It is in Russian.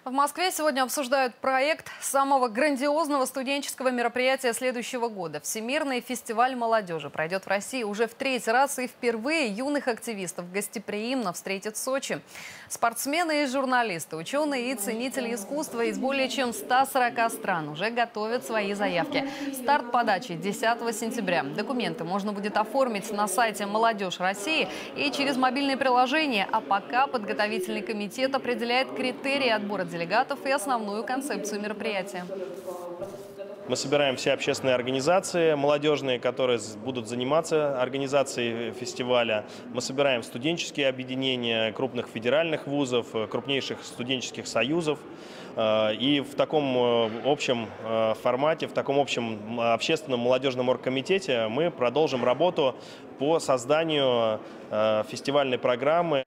В Москве сегодня обсуждают проект самого грандиозного студенческого мероприятия следующего года. Всемирный фестиваль молодежи пройдет в России уже в третий раз, и впервые юных активистов гостеприимно встретят в Сочи. Спортсмены и журналисты, ученые и ценители искусства из более чем 140 стран уже готовят свои заявки. Старт подачи 10 сентября. Документы можно будет оформить на сайте «Молодежь России» и через мобильное приложение. А пока подготовительный комитет определяет критерии отбора делегатов и основную концепцию мероприятия. Мы собираем все общественные организации молодежные, которые будут заниматься организацией фестиваля. Мы собираем студенческие объединения крупных федеральных вузов, крупнейших студенческих союзов. И в таком общем формате, в таком общем общественном молодежном оргкомитете мы продолжим работу по созданию фестивальной программы.